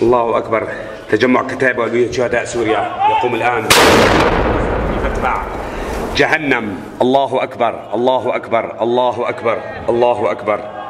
الله أكبر. تجمع كتائب وألوية شهداء سوريا يقوم الآن بتتبع جهنم. الله أكبر الله أكبر الله أكبر الله أكبر.